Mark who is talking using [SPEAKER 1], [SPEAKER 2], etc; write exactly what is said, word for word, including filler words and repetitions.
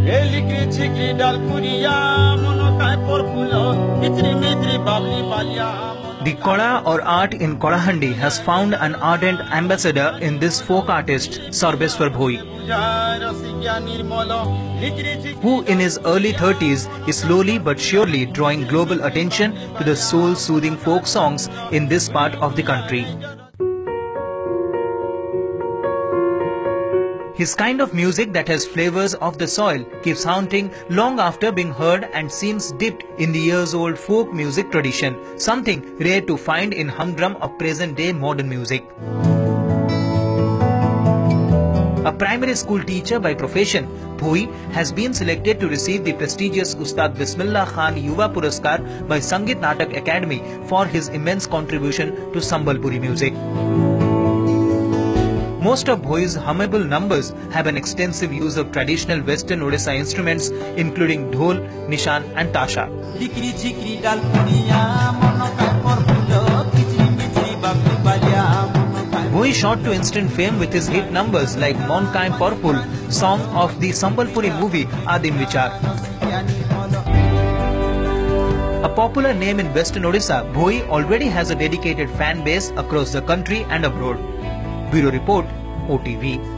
[SPEAKER 1] The Kala or art in Kalahandi has found an ardent ambassador in this folk artist, Sarbeswar Bhoi, who in his early thirties is slowly but surely drawing global attention to the soul-soothing folk songs in this part of the country. His kind of music that has flavors of the soil keeps haunting long after being heard and seems dipped in the years-old folk music tradition, something rare to find in humdrum of present-day modern music. A primary school teacher by profession, Bhoi has been selected to receive the prestigious Ustad Bismillah Yuva Puraskar by Sangeet Natak Akademi for his immense contribution to Sambalpuri music. Most of Bhoi's hummable numbers have an extensive use of traditional Western Odisha instruments including Dhol, Nishaan and Taasha. Bhoi shot to instant fame with his hit numbers like kaaen parphul, song of the Sambalpuri movie Aadim Bichaar. A popular name in Western Odisha, Bhoi already has a dedicated fan base across the country and abroad. Bureau Report, O T V.